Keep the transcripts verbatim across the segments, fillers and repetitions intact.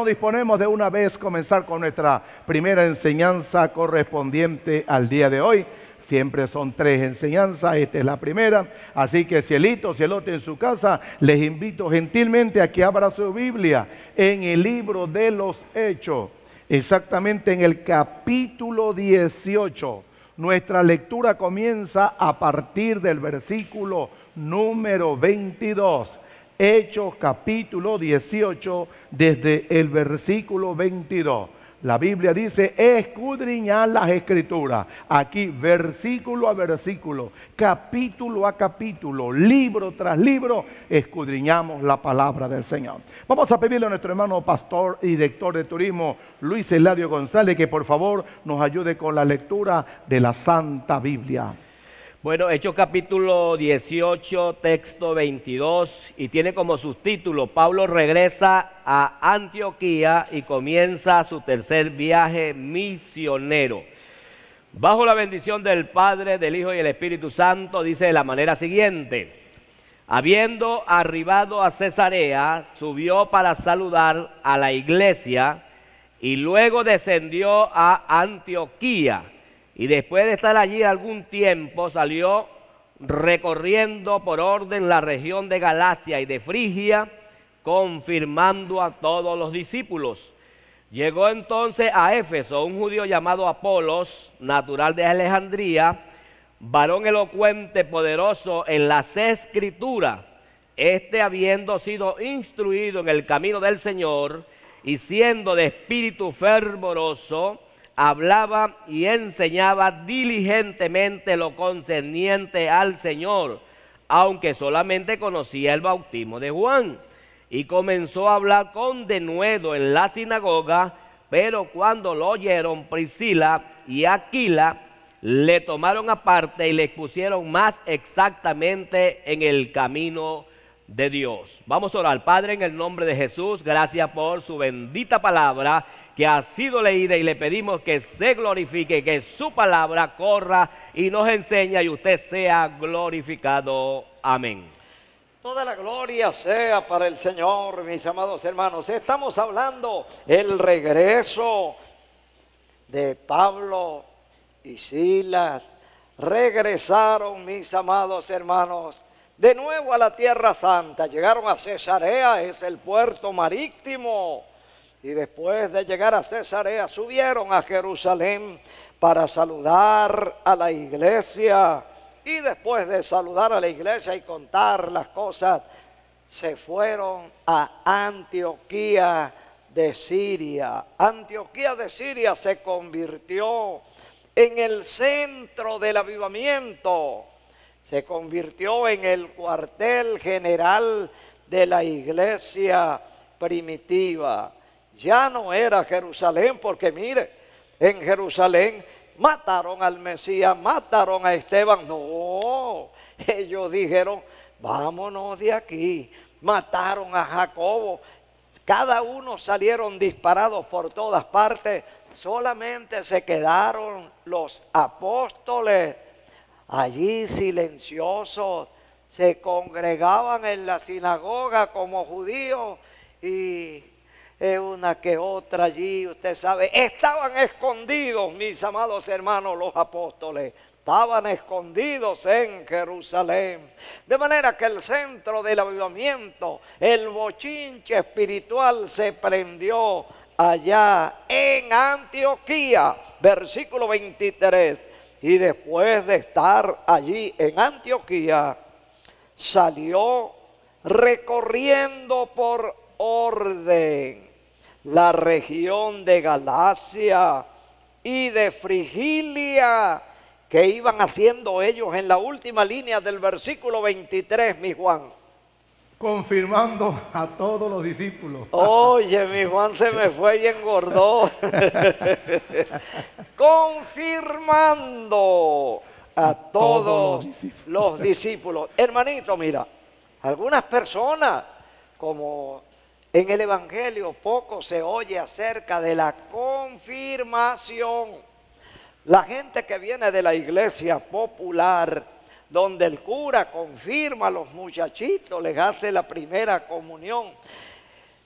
nos disponemos de una vez comenzar con nuestra primera enseñanza correspondiente al día de hoy. Siempre son tres enseñanzas, esta es la primera. Así que cielito, cielote en su casa, les invito gentilmente a que abra su Biblia en el libro de los Hechos, exactamente en el capítulo dieciocho. Nuestra lectura comienza a partir del versículo número veintidós. Hechos capítulo dieciocho, desde el versículo veintidós. La Biblia dice, escudriñad las Escrituras. Aquí, versículo a versículo, capítulo a capítulo, libro tras libro, escudriñamos la palabra del Señor. Vamos a pedirle a nuestro hermano pastor y director de turismo, Luis Eladio González, que por favor nos ayude con la lectura de la Santa Biblia. Bueno, Hechos capítulo dieciocho, texto veintidós, y tiene como subtítulo, Pablo regresa a Antioquía y comienza su tercer viaje misionero. Bajo la bendición del Padre, del Hijo y del Espíritu Santo, dice de la manera siguiente: habiendo arribado a Cesarea, subió para saludar a la iglesia y luego descendió a Antioquía. Y después de estar allí algún tiempo, salió recorriendo por orden la región de Galacia y de Frigia, confirmando a todos los discípulos. Llegó entonces a Éfeso un judío llamado Apolos, natural de Alejandría, varón elocuente, poderoso en las Escrituras. Este, habiendo sido instruido en el camino del Señor y siendo de espíritu fervoroso, hablaba y enseñaba diligentemente lo concerniente al Señor, aunque solamente conocía el bautismo de Juan. Y comenzó a hablar con denuedo en la sinagoga, pero cuando lo oyeron Priscila y Aquila, le tomaron aparte y le expusieron más exactamente en el camino de Dios. Vamos a orar. Padre, en el nombre de Jesús, gracias por su bendita palabra que ha sido leída, y le pedimos que se glorifique, que su palabra corra y nos enseñe y usted sea glorificado. Amén. Toda la gloria sea para el Señor, mis amados hermanos. Estamos hablando el regreso de Pablo y Silas. Regresaron, mis amados hermanos, de nuevo a la Tierra Santa. Llegaron a Cesarea, es el puerto marítimo. Y después de llegar a Cesarea, subieron a Jerusalén para saludar a la iglesia. Y después de saludar a la iglesia y contar las cosas, se fueron a Antioquía de Siria. Antioquía de Siria se convirtió en el centro del avivamiento. Se convirtió en el cuartel general de la iglesia primitiva. Ya no era Jerusalén, porque mire, en Jerusalén mataron al Mesías, mataron a Esteban. No, ellos dijeron, vámonos de aquí. Mataron a Jacobo. Cada uno salieron disparados por todas partes. Solamente se quedaron los apóstoles allí silenciosos. Se congregaban en la sinagoga como judíos y una que otra allí, usted sabe, estaban escondidos, mis amados hermanos, los apóstoles. Estaban escondidos en Jerusalén. De manera que el centro del avivamiento, el bochinche espiritual, se prendió allá en Antioquía. Versículo veintitrés. Y después de estar allí en Antioquía, salió recorriendo por orden la región de Galacia y de Frigilia, que iban haciendo ellos en la última línea del versículo veintitrés, mi Juan. Confirmando a todos los discípulos. Oye, mi Juan se me fue y engordó. Confirmando a, a todos, todos los, discípulos. los discípulos. Hermanito, mira, algunas personas, como en el Evangelio poco se oye acerca de la confirmación. La gente que viene de la iglesia popular, donde el cura confirma a los muchachitos, les hace la primera comunión.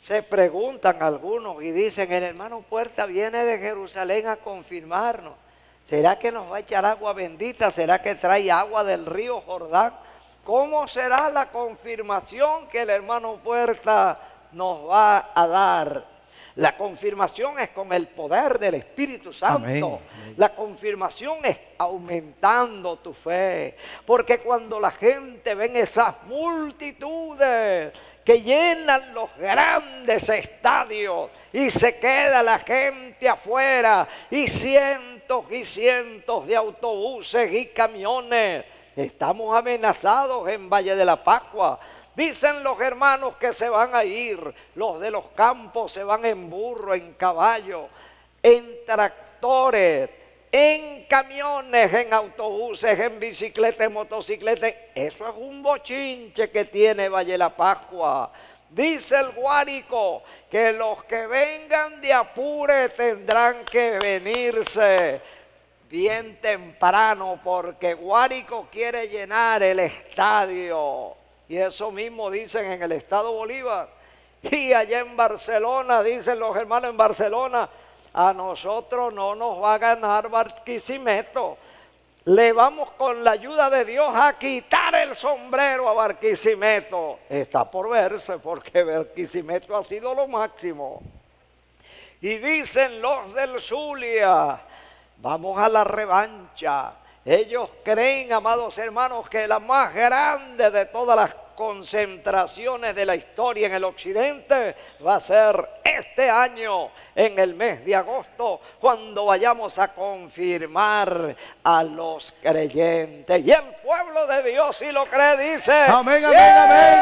Se preguntan algunos y dicen, el hermano Puerta viene de Jerusalén a confirmarnos. ¿Será que nos va a echar agua bendita? ¿Será que trae agua del río Jordán? ¿Cómo será la confirmación que el hermano Puerta nos va a dar? La confirmación es con el poder del Espíritu Santo. Amén. La confirmación es aumentando tu fe. Porque cuando la gente ve esas multitudes que llenan los grandes estadios y se queda la gente afuera y cientos y cientos de autobuses y camiones, estamos amenazados en Valle de la Pascua. Dicen los hermanos que se van a ir, los de los campos se van en burro, en caballo, en tractores, en camiones, en autobuses, en bicicletas, en motocicletas. Eso es un bochinche que tiene Valle de la Pascua. Dice el Guárico que los que vengan de Apure tendrán que venirse bien temprano porque Guárico quiere llenar el estadio. Y eso mismo dicen en el estado Bolívar. Y allá en Barcelona, dicen los hermanos en Barcelona, a nosotros no nos va a ganar Barquisimeto. Le vamos con la ayuda de Dios a quitar el sombrero a Barquisimeto. Está por verse porque Barquisimeto ha sido lo máximo. Y dicen los del Zulia, vamos a la revancha. Ellos creen, amados hermanos, que la más grande de todas las concentraciones de la historia en el occidente va a ser este año, en el mes de agosto, cuando vayamos a confirmar a los creyentes. Y el pueblo de Dios, si lo cree, dice: amén, amén, amén.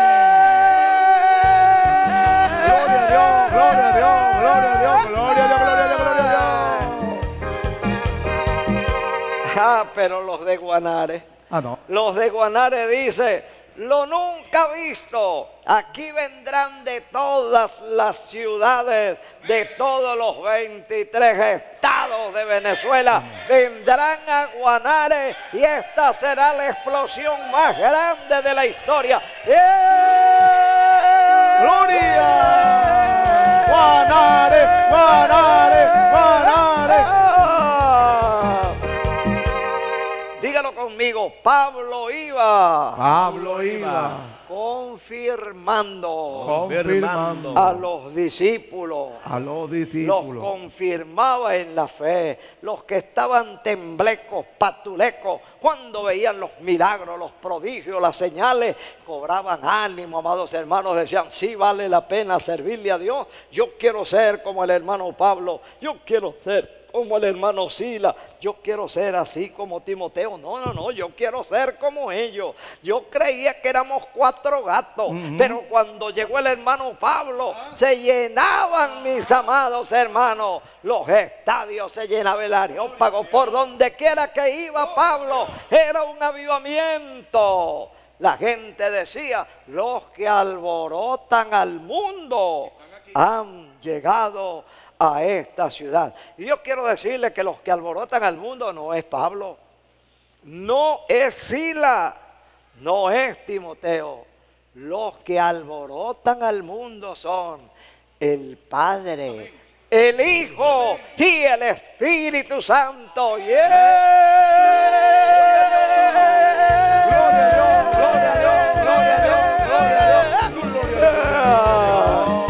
Gloria a Dios, gloria a Dios, gloria a Dios, gloria a Dios, gloria a Dios, gloria a Dios. Ah, pero los de Guanare, ah, no. los de Guanare dice: lo nunca visto, aquí vendrán de todas las ciudades, de todos los veintitrés estados de Venezuela, vendrán a Guanare y esta será la explosión más grande de la historia. ¡Eh! ¡Gloria! ¡Guanare, Guanare, Guanare! Dígalo conmigo, Pablo iba. Pablo iba. Confirmando. Confirmando. A los discípulos. A los Los discípulos. confirmaba en la fe. Los que estaban temblecos, patulecos, cuando veían los milagros, los prodigios, las señales, cobraban ánimo, amados hermanos. Decían: sí, vale la pena servirle a Dios. Yo quiero ser como el hermano Pablo. Yo quiero ser como el hermano Sila, yo quiero ser así como Timoteo. No, no, no, yo quiero ser como ellos. Yo creía que éramos cuatro gatos, uh-huh. Pero cuando llegó el hermano Pablo, se llenaban, mis amados hermanos, los estadios se llenaban, el Areópago, por donde quiera que iba Pablo, era un avivamiento. La gente decía: los que alborotan al mundo han llegado a esta ciudad. Y yo quiero decirle que los que alborotan al mundo no es Pablo, no es Sila, no es Timoteo. Los que alborotan al mundo son el Padre, el Hijo y el Espíritu Santo. ¡Yeah! Gloria a Dios, gloria a Dios, gloria a Dios, gloria a Dios, gloria a Dios.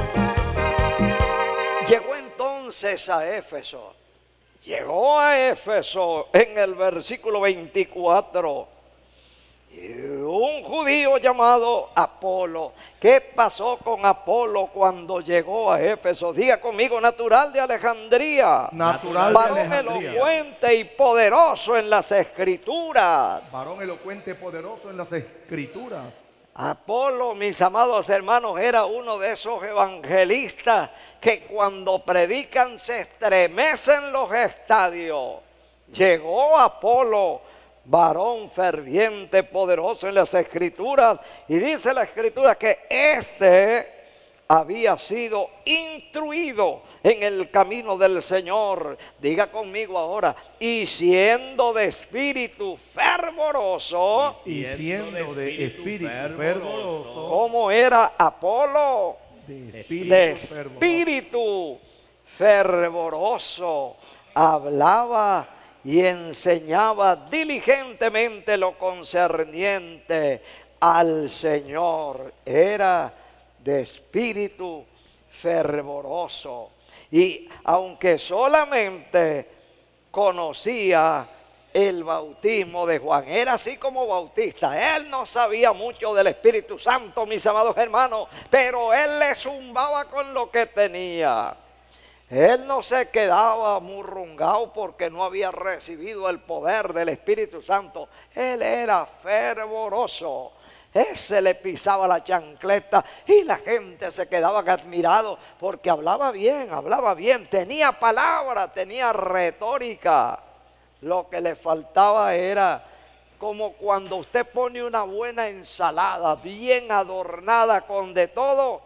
Llegó entonces a Éfeso. Llegó a Éfeso en el versículo veinticuatro. Y un judío llamado Apolo. ¿Qué pasó con Apolo cuando llegó a Éfeso? Diga conmigo: natural de Alejandría. Natural varón de Alejandría. elocuente y poderoso en las escrituras. Varón elocuente y poderoso en las escrituras. Apolo, mis amados hermanos, era uno de esos evangelistas que cuando predican se estremecen los estadios. Llegó Apolo, varón ferviente, poderoso en las escrituras, y dice la escritura que este había sido instruido en el camino del Señor. Diga conmigo ahora: y siendo de espíritu fervoroso. Y siendo de espíritu fervoroso. ¿Cómo era Apolo? de de fervoroso. espíritu fervoroso, hablaba y enseñaba diligentemente lo concerniente al Señor. Era de espíritu fervoroso. Y aunque solamente conocía el bautismo de Juan, era así como bautista, él no sabía mucho del Espíritu Santo, mis amados hermanos, pero él le zumbaba con lo que tenía. Él no se quedaba murrungado porque no había recibido el poder del Espíritu Santo. Él era fervoroso. Ese le pisaba la chancleta y la gente se quedaba admirado porque hablaba bien, hablaba bien, tenía palabra, tenía retórica. Lo que le faltaba era como cuando usted pone una buena ensalada bien adornada con de todo.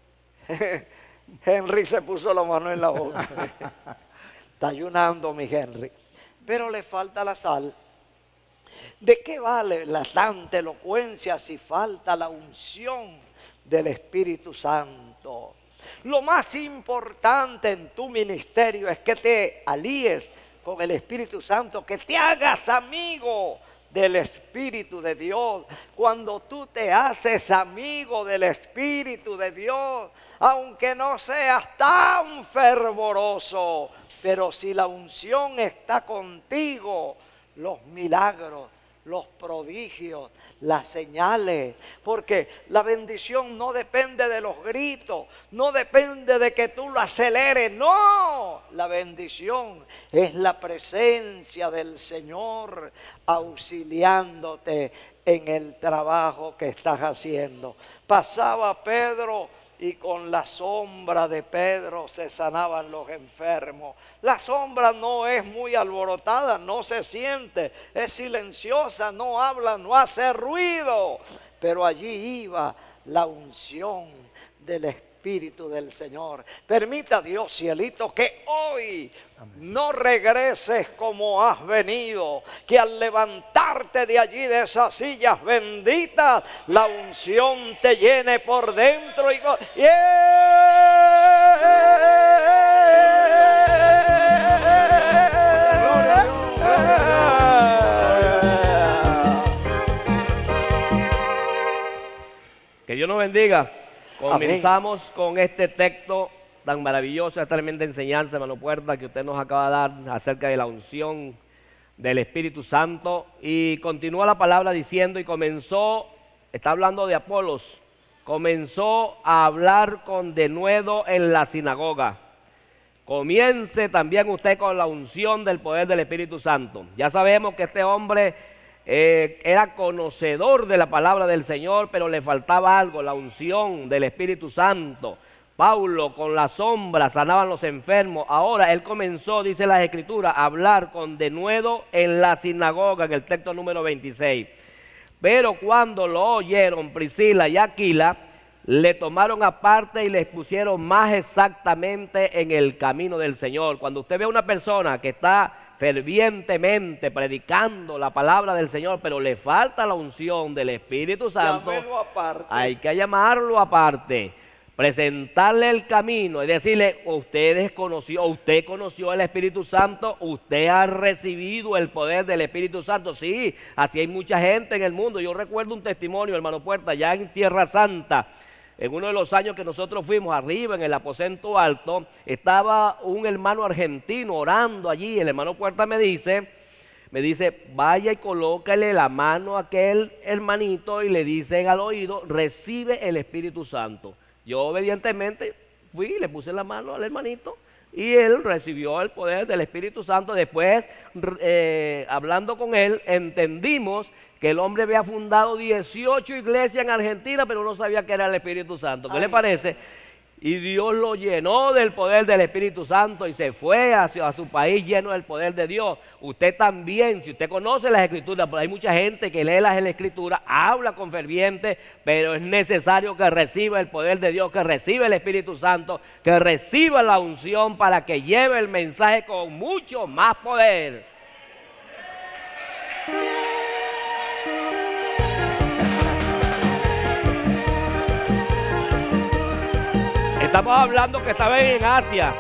Henry se puso la mano en la boca. Está ayunando mi Henry. Pero le falta la sal. ¿De qué vale la tanta elocuencia si falta la unción del Espíritu Santo? Lo más importante en tu ministerio es que te alíes con el Espíritu Santo, que te hagas amigo del Espíritu de Dios. Cuando tú te haces amigo del Espíritu de Dios, aunque no seas tan fervoroso, pero si la unción está contigo, los milagros, los prodigios, las señales, porque la bendición no depende de los gritos, no depende de que tú lo aceleres, no, la bendición es la presencia del Señor auxiliándote en el trabajo que estás haciendo. Pasaba Pedro y con la sombra de Pedro se sanaban los enfermos. La sombra no es muy alborotada, no se siente, es silenciosa, no habla, no hace ruido. Pero allí iba la unción del Espíritu del Señor. Permita Dios, cielito, que hoy no regreses como has venido, que al levantarte de allí, de esas sillas benditas, la unción te llene por dentro y... Que Dios nos bendiga. Comenzamos Amén. Con este texto tan maravilloso, esta tremenda enseñanza, hermano Puerta, que usted nos acaba de dar acerca de la unción del Espíritu Santo. Y continúa la palabra diciendo, y comenzó, está hablando de Apolos, comenzó a hablar con denuedo en la sinagoga. Comience también usted con la unción del poder del Espíritu Santo. Ya sabemos que este hombre eh, era conocedor de la palabra del Señor, pero le faltaba algo, la unción del Espíritu Santo. Pablo con la sombra sanaban los enfermos. Ahora él comenzó, dice las Escrituras, a hablar con denuedo en la sinagoga, en el texto número veintiséis. Pero cuando lo oyeron Priscila y Aquila, le tomaron aparte y le expusieron más exactamente en el camino del Señor. Cuando usted ve a una persona que está fervientemente predicando la palabra del Señor, pero le falta la unción del Espíritu Santo, hay que llamarlo aparte, presentarle el camino y decirle, usted conoció, usted conoció el Espíritu Santo, usted ha recibido el poder del Espíritu Santo. Sí, así hay mucha gente en el mundo. Yo recuerdo un testimonio, hermano Puerta, allá en Tierra Santa. En uno de los años que nosotros fuimos arriba en el aposento alto, estaba un hermano argentino orando allí. El hermano Puerta me dice, me dice, vaya y colócale la mano a aquel hermanito y le dicen al oído, recibe el Espíritu Santo. Yo obedientemente fui, le puse la mano al hermanito y él recibió el poder del Espíritu Santo. Después, eh, hablando con él, entendimos que el hombre había fundado dieciocho iglesias en Argentina, pero no sabía que era el Espíritu Santo. ¿Qué Ay, le parece? Y Dios lo llenó del poder del Espíritu Santo y se fue hacia a su país lleno del poder de Dios. Usted también, si usted conoce las Escrituras, porque hay mucha gente que lee las Escrituras, habla con ferviente, pero es necesario que reciba el poder de Dios, que reciba el Espíritu Santo, que reciba la unción para que lleve el mensaje con mucho más poder. Estamos hablando que estaban en Asia.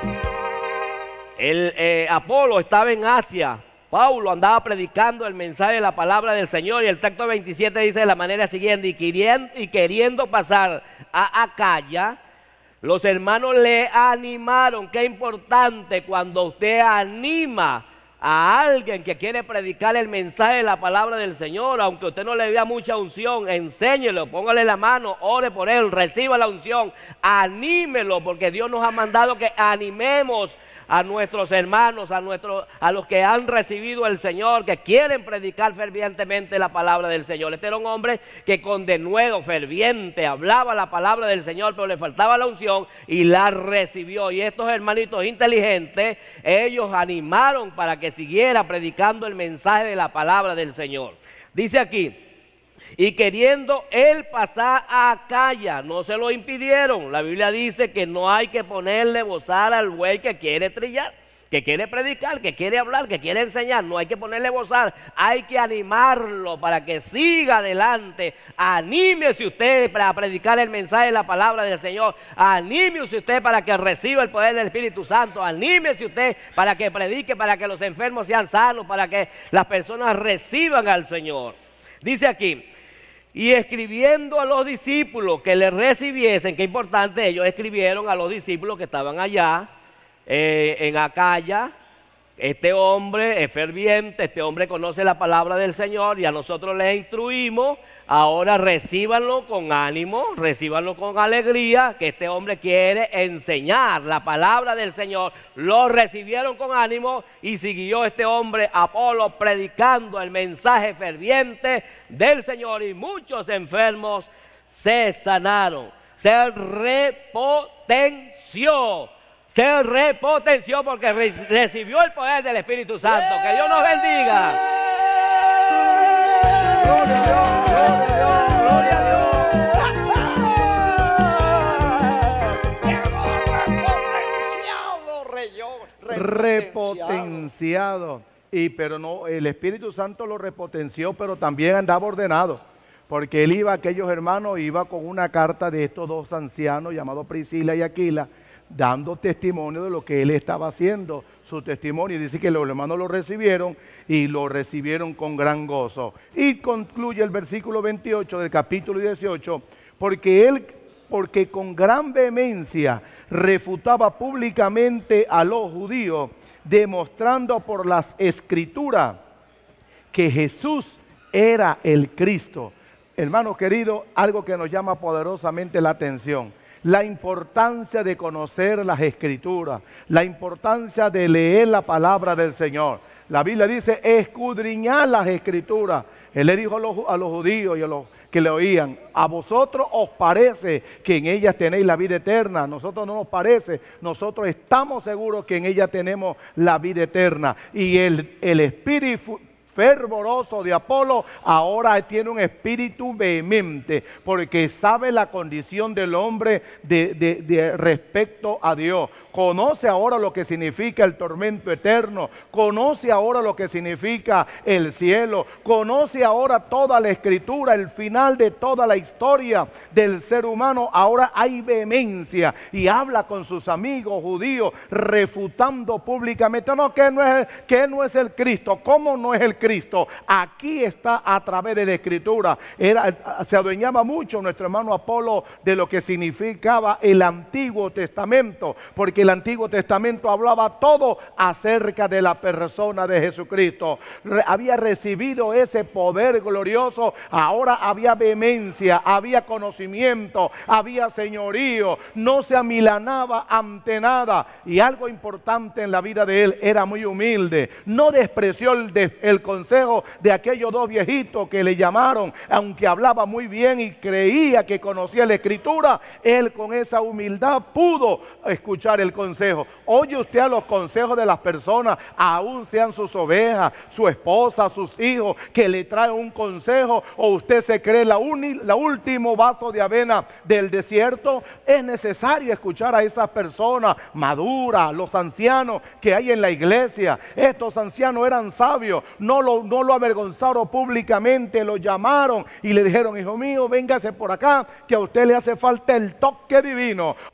El eh, Apolo estaba en Asia. Pablo andaba predicando el mensaje de la palabra del Señor, y el texto veintisiete dice de la manera siguiente: y queriendo, y queriendo pasar a Acaya, los hermanos le animaron. Qué importante cuando usted anima a alguien que quiere predicar el mensaje de la palabra del Señor, aunque usted no le vea mucha unción, enséñelo, póngale la mano, ore por él, reciba la unción, anímelo, porque Dios nos ha mandado que animemos a nuestros hermanos, a, nuestros, a los que han recibido el Señor, que quieren predicar fervientemente la palabra del Señor. Este era un hombre que con denuedo, ferviente, hablaba la palabra del Señor, pero le faltaba la unción y la recibió. Y estos hermanitos inteligentes, ellos animaron para que siguiera predicando el mensaje de la palabra del Señor. Dice aquí: y queriendo él pasar a Acaya, no se lo impidieron. La Biblia dice que no hay que ponerle bozal al buey que quiere trillar, que quiere predicar, que quiere hablar, que quiere enseñar. No hay que ponerle bozal, hay que animarlo para que siga adelante. Anímese usted para predicar el mensaje de la palabra del Señor. Anímese usted para que reciba el poder del Espíritu Santo. Anímese usted para que predique, para que los enfermos sean sanos, para que las personas reciban al Señor. Dice aquí: y escribiendo a los discípulos que le recibiesen. Qué importante, ellos escribieron a los discípulos que estaban allá eh, en Acaya. Este hombre es ferviente, este hombre conoce la palabra del Señor, y a nosotros les instruimos. Ahora recíbanlo con ánimo, recíbanlo con alegría, que este hombre quiere enseñar la palabra del Señor. Lo recibieron con ánimo y siguió este hombre Apolo predicando el mensaje ferviente del Señor, y muchos enfermos se sanaron, se repotenció. Se repotenció porque re recibió el poder del Espíritu Santo. Que Dios nos bendiga. Gloria a Dios, gloria a Dios, gloria a Dios. Repotenciado. Y pero no, el Espíritu Santo lo repotenció, pero también andaba ordenado. Porque él iba, aquellos hermanos, iba con una carta de estos dos ancianos llamados Priscila y Aquila, dando testimonio de lo que él estaba haciendo, su testimonio. Y dice que los hermanos lo recibieron y lo recibieron con gran gozo. Y concluye el versículo veintiocho del capítulo dieciocho, porque él, porque con gran vehemencia refutaba públicamente a los judíos, demostrando por las escrituras que Jesús era el Cristo. Hermano querido, algo que nos llama poderosamente la atención: la importancia de conocer las Escrituras, la importancia de leer la palabra del Señor. La Biblia dice: escudriñad las Escrituras. Él le dijo a los, a los judíos y a los que le oían: a vosotros os parece que en ellas tenéis la vida eterna. A nosotros no nos parece, nosotros estamos seguros que en ellas tenemos la vida eterna. Y el, el Espíritu fervoroso de Apolo ahora tiene un espíritu vehemente, porque sabe la condición del hombre de, de, de respecto a Dios. Conoce ahora lo que significa el tormento eterno, conoce ahora lo que significa el cielo, conoce ahora toda la escritura, el final de toda la historia del ser humano. Ahora hay vehemencia y habla con sus amigos judíos, refutando públicamente: no, que no es, que no es el Cristo. ¿Cómo no es el Cristo? Aquí está a través de la escritura. Era, se adueñaba mucho nuestro hermano Apolo de lo que significaba el Antiguo Testamento, porque el Antiguo Testamento hablaba todo acerca de la persona de Jesucristo. Re, había recibido ese poder glorioso. Ahora había vehemencia, había conocimiento, había señorío, no se amilanaba ante nada. Y algo importante en la vida de él: era muy humilde, no despreció el, de, el consejo de aquellos dos viejitos que le llamaron, aunque hablaba muy bien y creía que conocía la escritura. Él con esa humildad pudo escuchar el consejo. Oye usted a los consejos de las personas, aún sean sus ovejas, su esposa, sus hijos, que le traen un consejo, o usted se cree la, uni, la último vaso de avena del desierto. Es necesario escuchar a esas personas maduras, los ancianos que hay en la iglesia. Estos ancianos eran sabios, no lo, no lo avergonzaron públicamente, lo llamaron y le dijeron: hijo mío, véngase por acá, que a usted le hace falta el toque divino. A usted le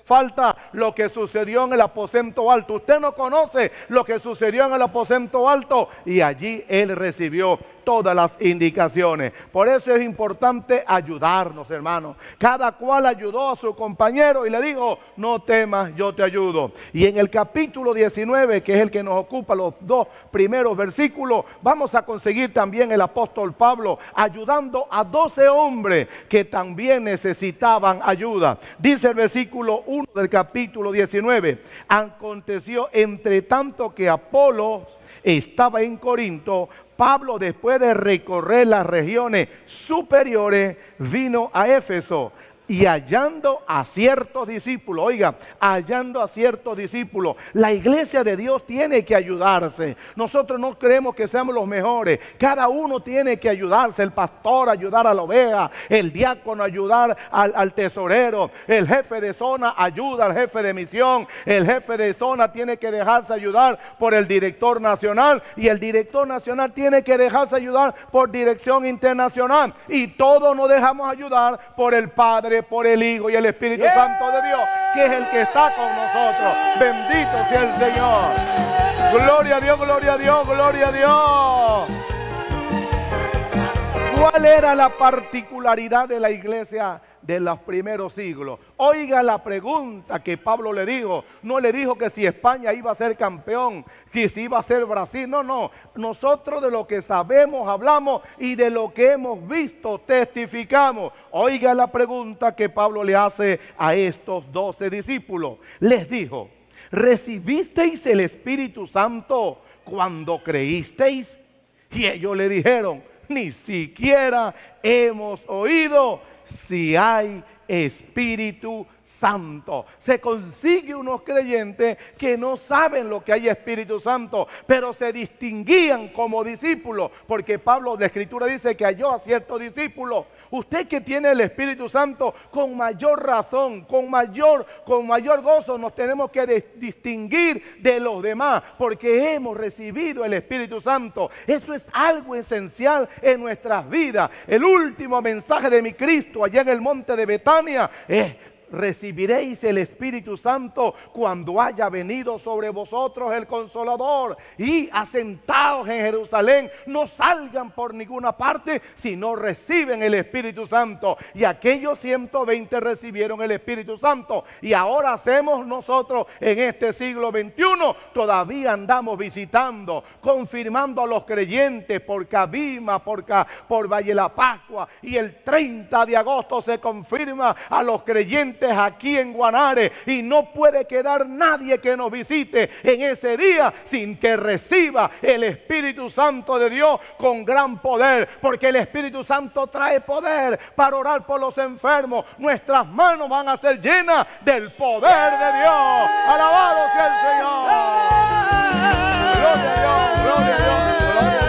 falta lo que sucedió en el aposento alto. Usted no conoce lo que sucedió en el aposento alto, y allí él recibió todas las indicaciones. Por eso es importante ayudarnos, hermanos. Cada cual ayudó a su compañero y le dijo: no temas, yo te ayudo. Y en el capítulo diecinueve, que es el que nos ocupa, los dos primeros versículos, vamos a conseguir también el apóstol Pablo ayudando a doce hombres que también necesitaban ayuda. Dice el versículo uno del capítulo diecinueve: aconteció entre tanto que Apolos estaba en Corinto, Pablo, después de recorrer las regiones superiores, vino a Éfeso. Y hallando a ciertos discípulos, oiga, hallando a ciertos discípulos, la iglesia de Dios tiene que ayudarse. Nosotros no creemos que seamos los mejores, cada uno tiene que ayudarse. El pastor ayudar a la oveja, el diácono ayudar al, al tesorero, el jefe de zona ayuda al jefe de misión, el jefe de zona tiene que dejarse ayudar por el director nacional, y el director nacional tiene que dejarse ayudar por dirección internacional, y todos nos dejamos ayudar por el Padre, por el Hijo y el Espíritu yeah. Santo de Dios, que es el que está con nosotros. Bendito sea el Señor. Gloria a Dios, gloria a Dios, gloria a Dios. ¿Cuál era la particularidad de la iglesia de los primeros siglos? Oiga la pregunta que Pablo le dijo. No le dijo que si España iba a ser campeón, que si iba a ser Brasil. No, no. Nosotros de lo que sabemos hablamos, y de lo que hemos visto testificamos. Oiga la pregunta que Pablo le hace a estos doce discípulos. Les dijo: ¿recibisteis el Espíritu Santo cuando creísteis? Y ellos le dijeron: ni siquiera hemos oído si hay Espíritu Santo. Se consigue unos creyentes que no saben lo que hay Espíritu Santo, pero se distinguían como discípulos, porque Pablo, la Escritura dice que halló a ciertos discípulos. Usted que tiene el Espíritu Santo, con mayor razón, con mayor, con mayor gozo nos tenemos que de, distinguir de los demás, porque hemos recibido el Espíritu Santo. Eso es algo esencial en nuestras vidas. El último mensaje de mi Cristo allá en el monte de Betania es: recibiréis el Espíritu Santo cuando haya venido sobre vosotros el Consolador, y asentados en Jerusalén no salgan por ninguna parte si no reciben el Espíritu Santo. Y aquellos ciento veinte recibieron el Espíritu Santo, y ahora hacemos nosotros en este siglo veintiuno. Todavía andamos visitando, confirmando a los creyentes por Cabima, por, por Valle la Pascua, y el treinta de agosto se confirma a los creyentes aquí en Guanare, y no puede quedar nadie que nos visite en ese día sin que reciba el Espíritu Santo de Dios con gran poder, porque el Espíritu Santo trae poder para orar por los enfermos. Nuestras manos van a ser llenas del poder de Dios. Alabado sea el Señor. Gloria a Dios, gloria a Dios, gloria a Dios.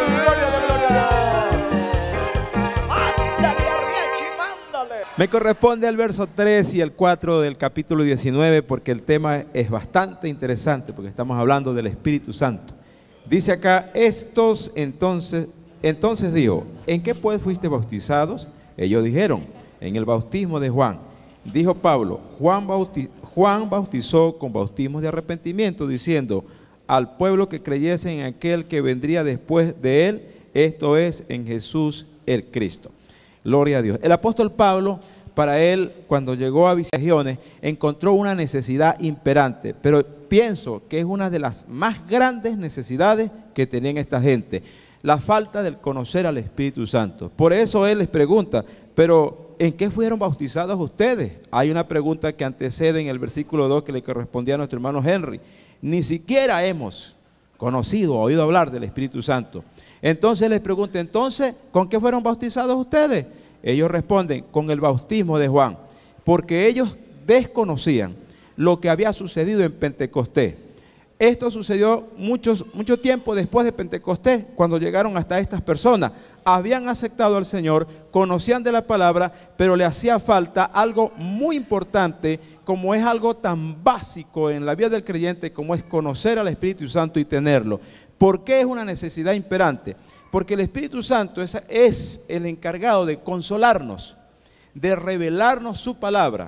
Me corresponde el verso tres y el cuatro del capítulo diecinueve, porque el tema es bastante interesante, porque estamos hablando del Espíritu Santo. Dice acá: estos entonces, entonces dijo: ¿en qué pues fuiste bautizados? Ellos dijeron: en el bautismo de Juan. Dijo Pablo: Juan, bauti Juan bautizó con bautismo de arrepentimiento, diciendo al pueblo que creyese en aquel que vendría después de él, esto es, en Jesús el Cristo. Gloria a Dios. El apóstol Pablo, para él, cuando llegó a regiones, encontró una necesidad imperante, pero pienso que es una de las más grandes necesidades que tenían esta gente: la falta del conocer al Espíritu Santo. Por eso él les pregunta: pero ¿en qué fueron bautizados ustedes? Hay una pregunta que antecede en el versículo dos que le correspondía a nuestro hermano Henry. Ni siquiera hemos conocido o oído hablar del Espíritu Santo. Entonces les pregunta: entonces, ¿con qué fueron bautizados ustedes? Ellos responden: con el bautismo de Juan, porque ellos desconocían lo que había sucedido en Pentecostés. Esto sucedió muchos, mucho tiempo después de Pentecostés, cuando llegaron hasta estas personas. Habían aceptado al Señor, conocían de la palabra, pero le hacía falta algo muy importante, como es algo tan básico en la vida del creyente, como es conocer al Espíritu Santo y tenerlo. ¿Por qué es una necesidad imperante? Porque el Espíritu Santo es, es el encargado de consolarnos, de revelarnos su palabra,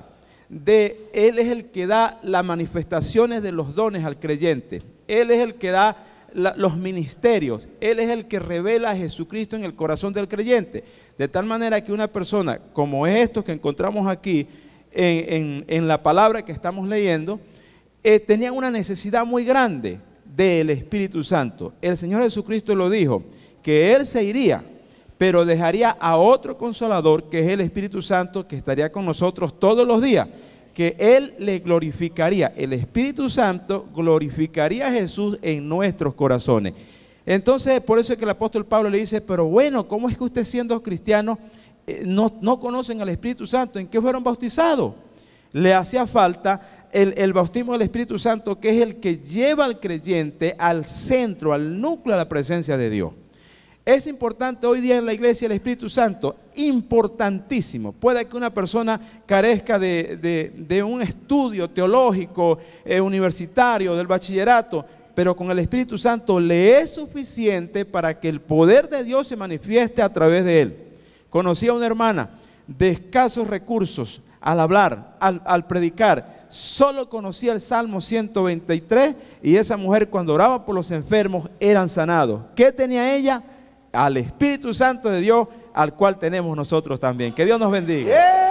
de, Él es el que da las manifestaciones de los dones al creyente. Él es el que da la, los ministerios. Él es el que revela a Jesucristo en el corazón del creyente. De tal manera que una persona como estos que encontramos aquí en, en, en la palabra que estamos leyendo, eh, tenían una necesidad muy grande del Espíritu Santo. El Señor Jesucristo lo dijo, que Él se iría, pero dejaría a otro consolador, que es el Espíritu Santo, que estaría con nosotros todos los días, que Él le glorificaría. El Espíritu Santo glorificaría a Jesús en nuestros corazones. Entonces, por eso es que el apóstol Pablo le dice, pero bueno, ¿cómo es que usted siendo cristiano eh, no, no conocen al Espíritu Santo? ¿En qué fueron bautizados? Le hacía falta el, el bautismo del Espíritu Santo, que es el que lleva al creyente al centro, al núcleo de la presencia de Dios. Es importante hoy día en la iglesia el Espíritu Santo, importantísimo. Puede que una persona carezca de, de, de un estudio teológico, eh, universitario, del bachillerato, pero con el Espíritu Santo le es suficiente para que el poder de Dios se manifieste a través de él. Conocí a una hermana de escasos recursos. Al hablar, al, al predicar, solo conocía el Salmo ciento veintitrés y esa mujer cuando oraba por los enfermos eran sanados. ¿Qué tenía ella? Al Espíritu Santo de Dios, al cual tenemos nosotros también. Que Dios nos bendiga. Yeah.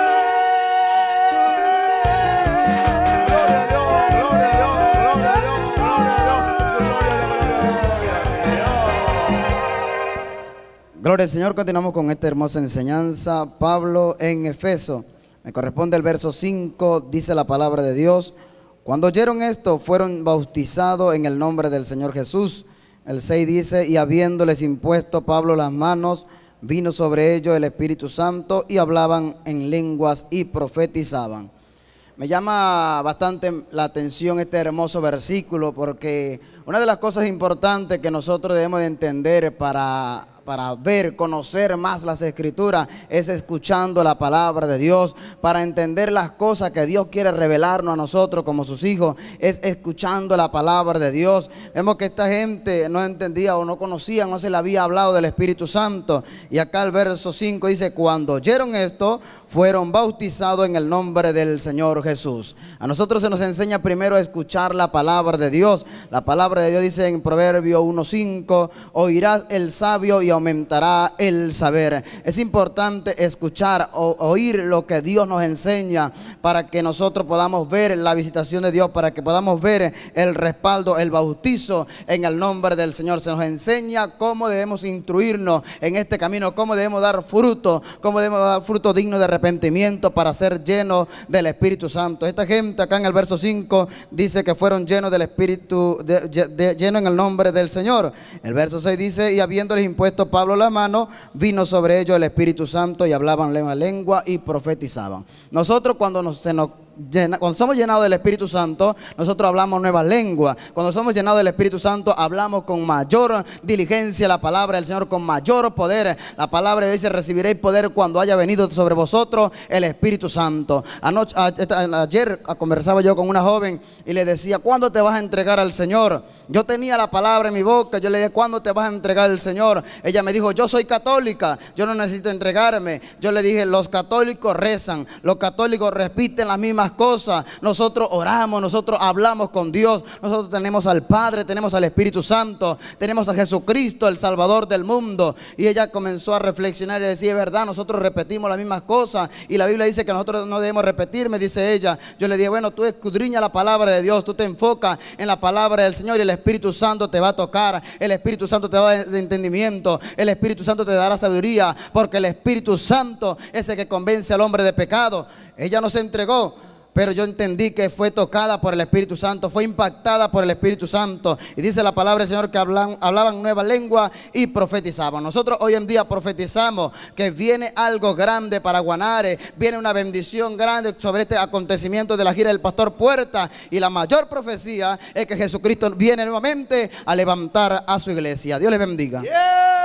Gloria al Señor. Continuamos con esta hermosa enseñanza. Pablo en Efeso. Me corresponde el verso cinco, dice la palabra de Dios. Cuando oyeron esto, fueron bautizados en el nombre del Señor Jesús. El seis dice, y habiéndoles impuesto Pablo las manos, vino sobre ellos el Espíritu Santo y hablaban en lenguas y profetizaban. Me llama bastante la atención este hermoso versículo, porque una de las cosas importantes que nosotros debemos de entender para, para ver, conocer más las Escrituras, es escuchando la palabra de Dios. Para entender las cosas que Dios quiere revelarnos a nosotros como sus hijos, es escuchando la palabra de Dios. Vemos que esta gente no entendía o no conocía, no se le había hablado del Espíritu Santo. Y acá el verso cinco dice, cuando oyeron esto, fueron bautizados en el nombre del Señor Jesús. A nosotros se nos enseña primero a escuchar la palabra de Dios. La palabra de Dios dice en Proverbio uno cinco, oirá el sabio y aumentará el saber. Es importante escuchar o oír lo que Dios nos enseña para que nosotros podamos ver la visitación de Dios, para que podamos ver el respaldo, el bautizo en el nombre del Señor. Se nos enseña cómo debemos instruirnos en este camino, cómo debemos dar fruto, cómo debemos dar fruto digno de arrepentimiento para ser llenos del Espíritu Santo. Esta gente acá en el verso cinco dice que fueron llenos del Espíritu, de, de, llenos en el nombre del Señor. El verso seis dice, y habiéndoles impuesto Pablo la mano, vino sobre ellos el Espíritu Santo y hablaban lengua, lengua y profetizaban. Nosotros cuando nos, se nos Llena, cuando somos llenados del Espíritu Santo, nosotros hablamos nueva lengua. Cuando somos llenados del Espíritu Santo, hablamos con mayor diligencia la palabra del Señor, con mayor poder. La palabra dice, recibiréis poder cuando haya venido sobre vosotros el Espíritu Santo. Anoche, a, ayer conversaba yo con una joven y le decía, ¿cuándo te vas a entregar al Señor? Yo tenía la palabra en mi boca, yo le dije, ¿cuándo te vas a entregar al Señor? Ella me dijo, yo soy católica, yo no necesito entregarme. Yo le dije, los católicos rezan, los católicos repiten las mismas cosas. Nosotros oramos, nosotros hablamos con Dios, nosotros tenemos al Padre, tenemos al Espíritu Santo, tenemos a Jesucristo, el Salvador del mundo. Y ella comenzó a reflexionar y decía, es verdad, nosotros repetimos las mismas cosas y la Biblia dice que nosotros no debemos repetir, me dice ella. Yo le dije, bueno, tú escudriña la palabra de Dios, tú te enfocas en la palabra del Señor y el Espíritu Santo te va a tocar, el Espíritu Santo te va a dar de entendimiento, el Espíritu Santo te dará sabiduría, porque el Espíritu Santo es el que convence al hombre de pecado. Ella no se entregó, pero yo entendí que fue tocada por el Espíritu Santo, fue impactada por el Espíritu Santo. Y dice la palabra del Señor que hablan, hablaban nueva lengua y profetizaban. Nosotros hoy en día profetizamos que viene algo grande para Guanare, viene una bendición grande sobre este acontecimiento de la gira del Pastor Puerta. Y la mayor profecía es que Jesucristo viene nuevamente a levantar a su iglesia. Dios les bendiga. Yeah.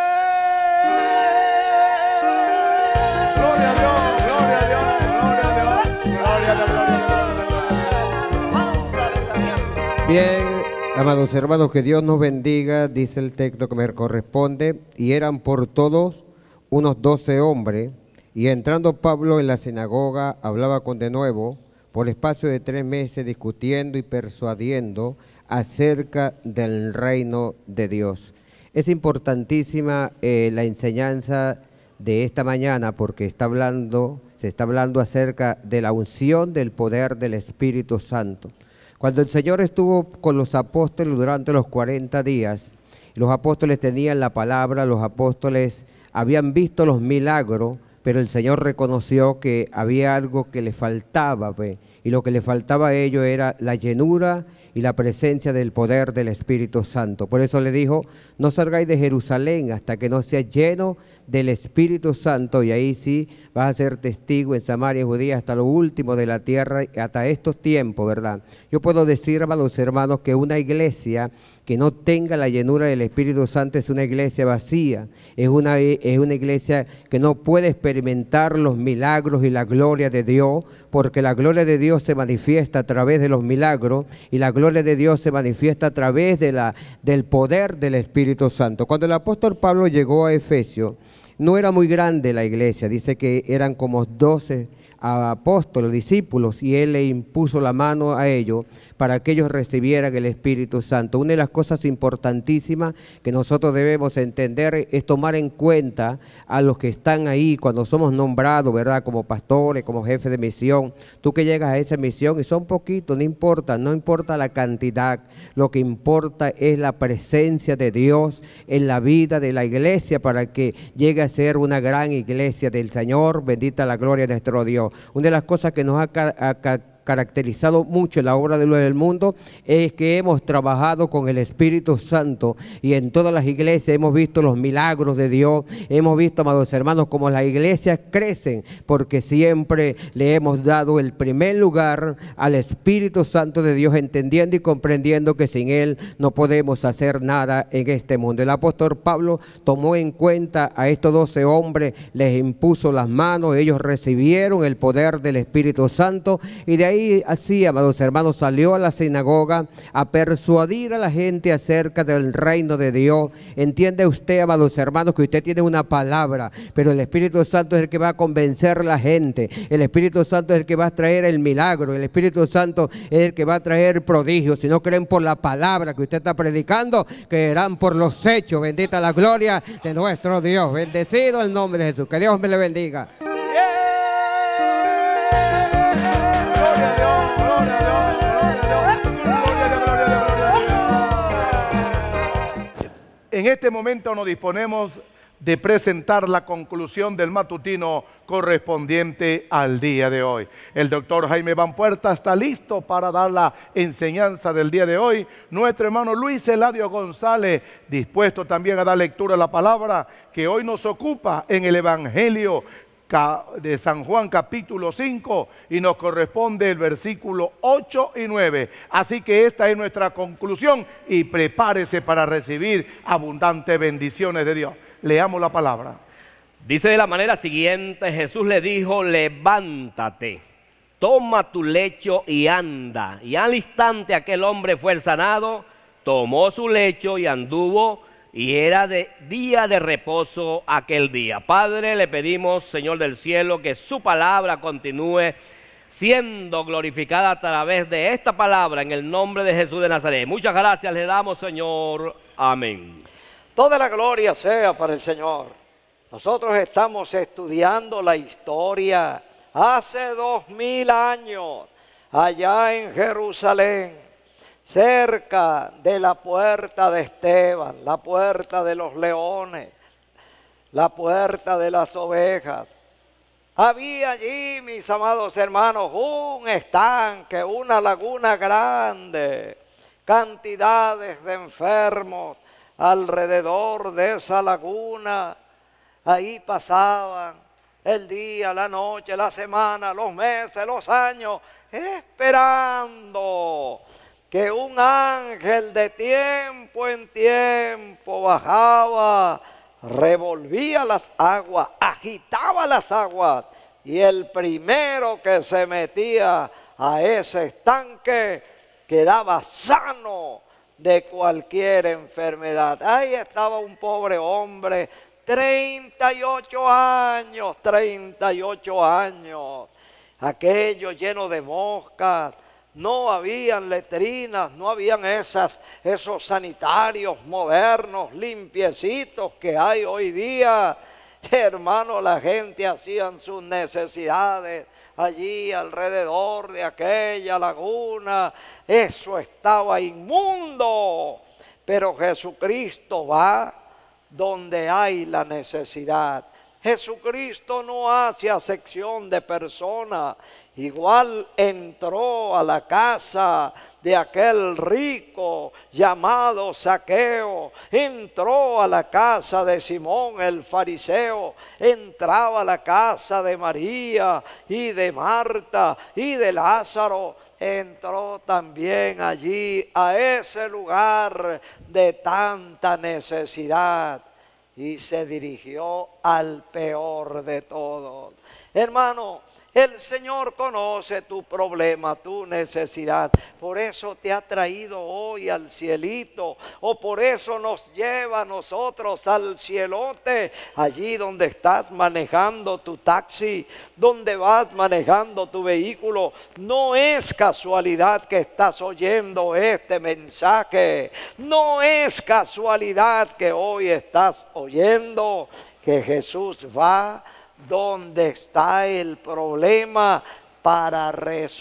Gloria a Dios. Bien, amados hermanos, que Dios nos bendiga. Dice el texto que me corresponde, y eran por todos unos doce hombres, Y entrando Pablo en la sinagoga, hablaba con denuedo por espacio de tres meses, discutiendo y persuadiendo acerca del reino de Dios. Es importantísima eh, la enseñanza de esta mañana porque está hablando, se está hablando acerca de la unción del poder del Espíritu Santo. Cuando el Señor estuvo con los apóstoles durante los cuarenta días, los apóstoles tenían la palabra, los apóstoles habían visto los milagros, pero el Señor reconoció que había algo que le faltaba, pues, y lo que le faltaba a ellos era la llenura y la presencia del poder del Espíritu Santo. Por eso le dijo, no salgáis de Jerusalén hasta que no seas lleno del Espíritu Santo, y ahí sí vas a ser testigo en Samaria y Judía hasta lo último de la tierra, hasta estos tiempos, ¿verdad? Yo puedo decir a los hermanos que una iglesia que no tenga la llenura del Espíritu Santo es una iglesia vacía, es una, es una iglesia que no puede experimentar los milagros y la gloria de Dios, porque la gloria de Dios se manifiesta a través de los milagros y la gloria de Dios se manifiesta a través de la, del poder del Espíritu Santo. Cuando el apóstol Pablo llegó a Efesios, no era muy grande la iglesia, dice que eran como doce apóstoles, discípulos, y él le impuso la mano a ellos para que ellos recibieran el Espíritu Santo. Una de las cosas importantísimas que nosotros debemos entender es tomar en cuenta a los que están ahí cuando somos nombrados, ¿verdad? Como pastores, como jefes de misión. Tú que llegas a esa misión y son poquitos, no importa, no importa la cantidad, lo que importa es la presencia de Dios en la vida de la iglesia para que llegue a ser una gran iglesia del Señor. Bendita la gloria de nuestro Dios. Una de las cosas que nos ha, ha caracterizado mucho en la obra de Luz del Mundo es que hemos trabajado con el Espíritu Santo, y en todas las iglesias hemos visto los milagros de Dios. Hemos visto, amados hermanos, como las iglesias crecen porque siempre le hemos dado el primer lugar al Espíritu Santo de Dios, entendiendo y comprendiendo que sin Él no podemos hacer nada en este mundo. El apóstol Pablo tomó en cuenta a estos doce hombres, les impuso las manos, ellos recibieron el poder del Espíritu Santo, y de ahí Ahí, así, amados hermanos, salió a la sinagoga a persuadir a la gente acerca del reino de Dios. Entiende usted, amados hermanos, que usted tiene una palabra, pero el Espíritu Santo es el que va a convencer a la gente. El Espíritu Santo es el que va a traer el milagro. El Espíritu Santo es el que va a traer prodigios. Si no creen por la palabra que usted está predicando, creerán por los hechos. Bendita la gloria de nuestro Dios. Bendecido el nombre de Jesús. Que Dios me le bendiga. En este momento nos disponemos de presentar la conclusión del matutino correspondiente al día de hoy. El doctor Jaime Van Puerta está listo para dar la enseñanza del día de hoy. Nuestro hermano Luis Eladio González, dispuesto también a dar lectura a la palabra que hoy nos ocupa en el Evangelio de San Juan capítulo cinco, y nos corresponde el versículo ocho y nueve. Así que esta es nuestra conclusión, y prepárese para recibir abundantes bendiciones de Dios. Leamos la palabra. Dice de la manera siguiente: Jesús le dijo, levántate, toma tu lecho y anda. Y al instante aquel hombre fue sanado, tomó su lecho y anduvo, y era de día de reposo aquel día. Padre, le pedimos, Señor del cielo, que su palabra continúe siendo glorificada a través de esta palabra, en el nombre de Jesús de Nazaret. Muchas gracias le damos, Señor. Amén. Toda la gloria sea para el Señor. Nosotros estamos estudiando la historia hace dos mil años, allá en Jerusalén, cerca de la puerta de Esteban, la puerta de los leones, la puerta de las ovejas. Había allí, mis amados hermanos, un estanque, una laguna grande, cantidades de enfermos alrededor de esa laguna. Ahí pasaban el día, la noche, la semana, los meses, los años, esperando que un ángel de tiempo en tiempo bajaba, revolvía las aguas, agitaba las aguas, y el primero que se metía a ese estanque quedaba sano de cualquier enfermedad. Ahí estaba un pobre hombre treinta y ocho años, treinta y ocho años. Aquello lleno de moscas. No habían letrinas, no habían esas, esos sanitarios modernos, limpiecitos que hay hoy día. Hermano, la gente hacían sus necesidades allí alrededor de aquella laguna. Eso estaba inmundo. Pero Jesucristo va donde hay la necesidad. Jesucristo no hace acepción de personas. Igual entró a la casa de aquel rico llamado Zaqueo, entró a la casa de Simón el fariseo, entraba a la casa de María y de Marta y de Lázaro, entró también allí a ese lugar de tanta necesidad y se dirigió al peor de todos. Hermano, el Señor conoce tu problema, tu necesidad. Por eso te ha traído hoy al cielito. O por eso nos lleva a nosotros al cielote. Allí donde estás manejando tu taxi, donde vas manejando tu vehículo. No es casualidad que estás oyendo este mensaje. No es casualidad que hoy estás oyendo que Jesús va donde está el problema para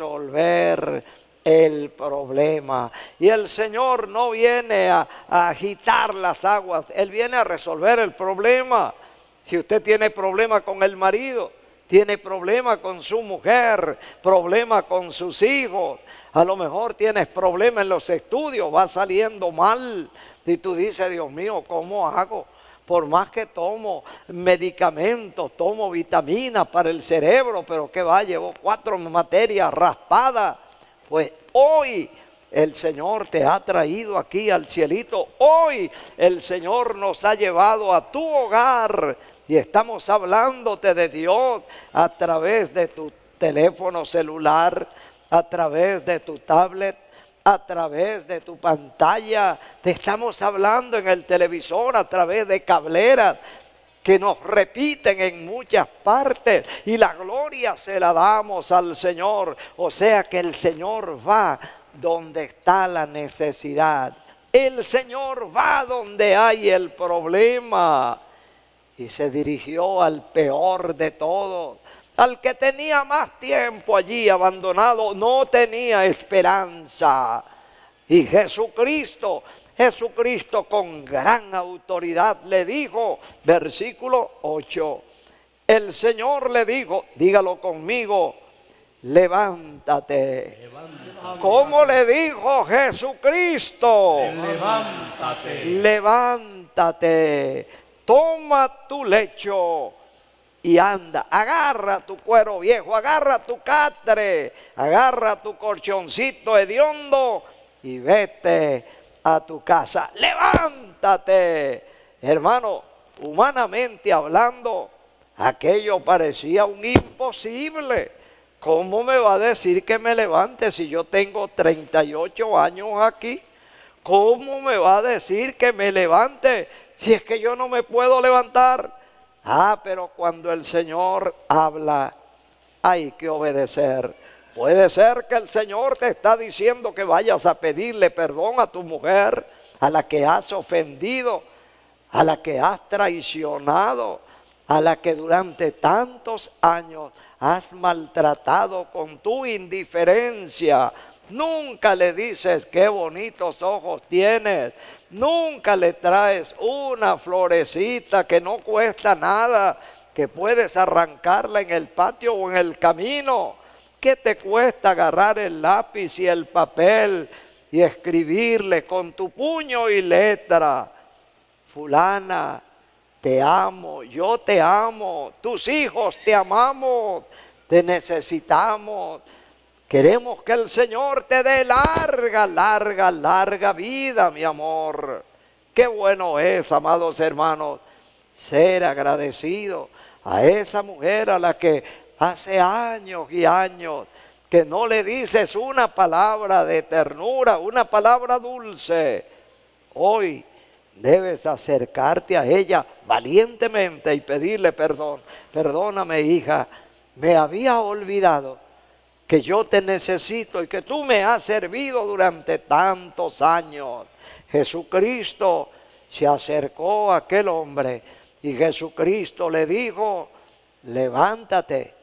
resolver el problema. Y el Señor no viene a, a agitar las aguas, Él viene a resolver el problema. Si usted tiene problema con el marido, tiene problema con su mujer, problema con sus hijos, a lo mejor tienes problema en los estudios, va saliendo mal y tú dices, Dios mío, ¿cómo hago? Por más que tomo medicamentos, tomo vitaminas para el cerebro, pero ¿qué va? Llevo cuatro materias raspadas. Pues hoy el Señor te ha traído aquí al cielito. Hoy el Señor nos ha llevado a tu hogar y estamos hablándote de Dios a través de tu teléfono celular, a través de tu tablet, a través de tu pantalla. Te estamos hablando en el televisor a través de cableras que nos repiten en muchas partes y la gloria se la damos al Señor. O sea que el Señor va donde está la necesidad. El Señor va donde hay el problema y se dirigió al peor de todos. Al que tenía más tiempo allí abandonado, no tenía esperanza. Y Jesucristo, Jesucristo con gran autoridad le dijo, versículo ocho, el Señor le dijo, dígalo conmigo, levántate. Levántate. ¿Cómo le dijo Jesucristo? Levántate. Levántate, toma tu lecho y anda, agarra tu cuero viejo, agarra tu catre, agarra tu colchoncito hediondo y vete a tu casa. Levántate. Hermano, humanamente hablando, aquello parecía un imposible. ¿Cómo me va a decir que me levante si yo tengo treinta y ocho años aquí? ¿Cómo me va a decir que me levante si es que yo no me puedo levantar? Ah, pero cuando el Señor habla, hay que obedecer. Puede ser que el Señor te está diciendo que vayas a pedirle perdón a tu mujer, a la que has ofendido, a la que has traicionado, a la que durante tantos años has maltratado con tu indiferencia. Nunca le dices qué bonitos ojos tienes. Nunca le traes una florecita que no cuesta nada, que puedes arrancarla en el patio o en el camino. ¿Qué te cuesta agarrar el lápiz y el papel y escribirle con tu puño y letra? Fulana, te amo, yo te amo, tus hijos te amamos, te necesitamos. Queremos que el Señor te dé larga, larga, larga vida, mi amor. Qué bueno es, amados hermanos, ser agradecido a esa mujer a la que hace años y años que no le dices una palabra de ternura, una palabra dulce. Hoy debes acercarte a ella valientemente y pedirle perdón. Perdóname, hija, me había olvidado que yo te necesito y que tú me has servido durante tantos años. Jesucristo se acercó a aquel hombre y Jesucristo le dijo: levántate,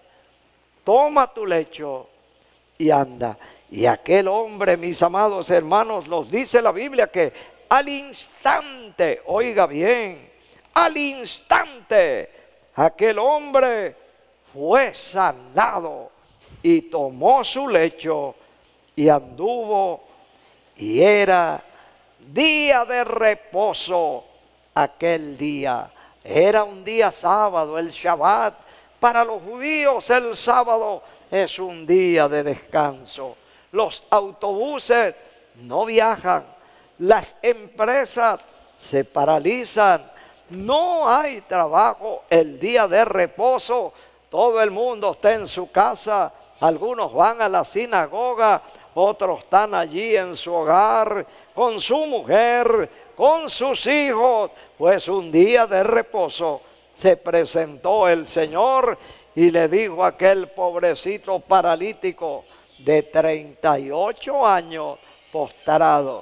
toma tu lecho y anda. Y aquel hombre, mis amados hermanos, nos dice la Biblia que al instante, oiga bien, al instante, aquel hombre fue sanado y tomó su lecho y anduvo, y era día de reposo aquel día. Era un día sábado, el Shabbat. Para los judíos el sábado es un día de descanso. Los autobuses no viajan, las empresas se paralizan, no hay trabajo el día de reposo. Todo el mundo está en su casa, algunos van a la sinagoga, otros están allí en su hogar, con su mujer, con sus hijos, pues un día de reposo. Se presentó el Señor y le dijo a aquel pobrecito paralítico de treinta y ocho años postrado: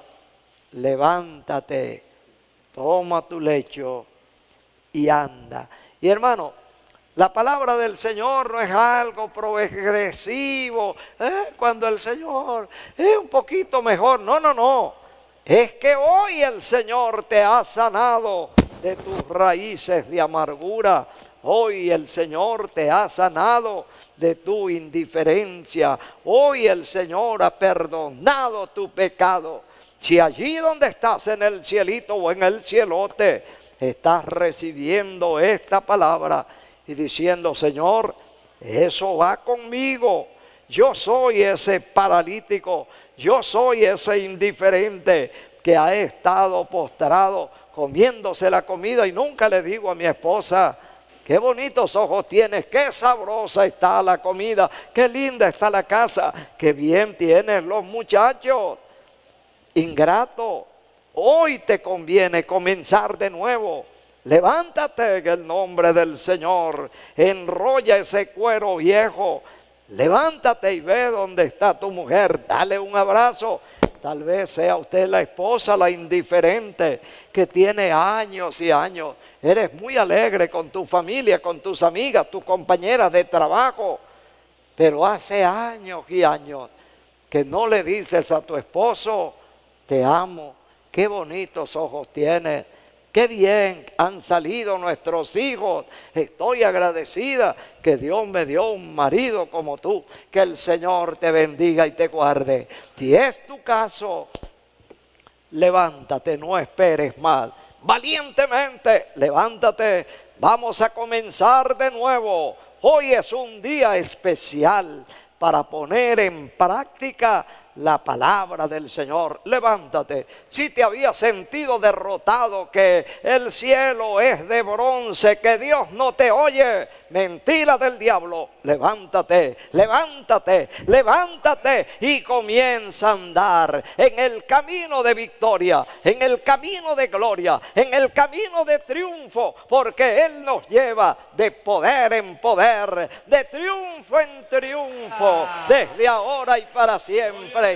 levántate, toma tu lecho y anda. Y hermano, la palabra del Señor no es algo progresivo, ¿eh? Cuando el Señor es un poquito mejor. No, no, no. Es que hoy el Señor te ha sanado de tus raíces de amargura. Hoy el Señor te ha sanado de tu indiferencia. Hoy el Señor ha perdonado tu pecado. Si allí donde estás, en el cielito o en el cielote, estás recibiendo esta palabra y diciendo: Señor, eso va conmigo. Yo soy ese paralítico, yo soy ese indiferente que ha estado postrado comiéndose la comida y nunca le digo a mi esposa: qué bonitos ojos tienes, qué sabrosa está la comida, qué linda está la casa, qué bien tienen los muchachos. Ingrato, hoy te conviene comenzar de nuevo. Levántate en el nombre del Señor, enrolla ese cuero viejo, levántate y ve dónde está tu mujer, dale un abrazo. Tal vez sea usted la esposa, la indiferente, que tiene años y años. Eres muy alegre con tu familia, con tus amigas, tus compañeras de trabajo, pero hace años y años que no le dices a tu esposo: te amo, qué bonitos ojos tienes, qué bien han salido nuestros hijos, estoy agradecida que Dios me dio un marido como tú. Que el Señor te bendiga y te guarde. Si es tu caso, levántate, no esperes más. Valientemente, levántate, vamos a comenzar de nuevo. Hoy es un día especial para poner en práctica la palabra del Señor. Levántate. Si te habías sentido derrotado, que el cielo es de bronce, que Dios no te oye, mentira del diablo. Levántate, levántate, levántate y comienza a andar en el camino de victoria, en el camino de gloria, en el camino de triunfo, porque Él nos lleva de poder en poder, de triunfo en triunfo, desde ahora y para siempre.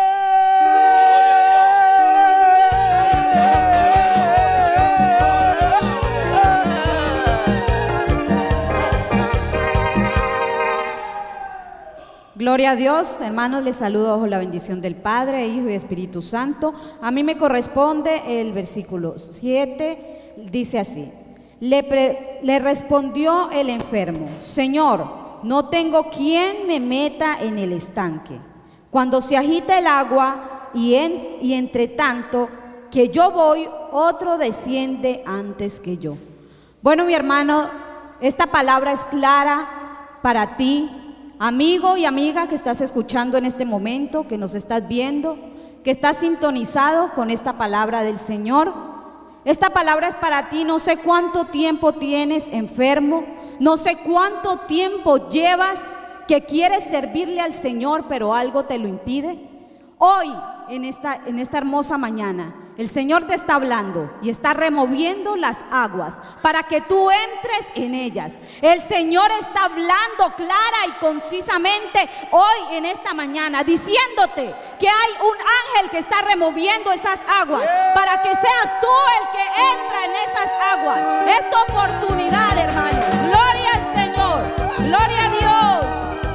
Gloria a Dios, hermanos, les saludo bajo la bendición del Padre, Hijo y Espíritu Santo. A mí me corresponde el versículo siete, dice así: le, pre, le respondió el enfermo: Señor, no tengo quien me meta en el estanque cuando se agita el agua, y, en, y entre tanto que yo voy, otro desciende antes que yo. Bueno, mi hermano, esta palabra es clara para ti, amigo y amiga que estás escuchando en este momento, que nos estás viendo, que estás sintonizado con esta palabra del Señor. Esta palabra es para ti. No sé cuánto tiempo tienes enfermo, no sé cuánto tiempo llevas que quieres servirle al Señor, pero algo te lo impide. Hoy, en esta, en esta hermosa mañana, El Señor te está hablando y está removiendo las aguas para que tú entres en ellas. El Señor está hablando clara y concisamente hoy en esta mañana, diciéndote que hay un ángel que está removiendo esas aguas para que seas tú el que entra en esas aguas. Es tu oportunidad, hermano. Gloria al Señor. Gloria a Dios.